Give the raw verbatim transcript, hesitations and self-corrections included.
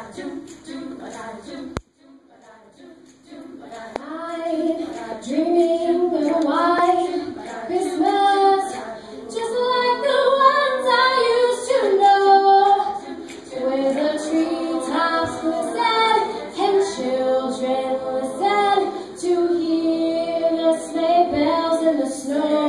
I'm dreaming of a white Christmas, just like the ones I used to know, where the treetops glisten and children listen to hear the sleigh bells in the snow.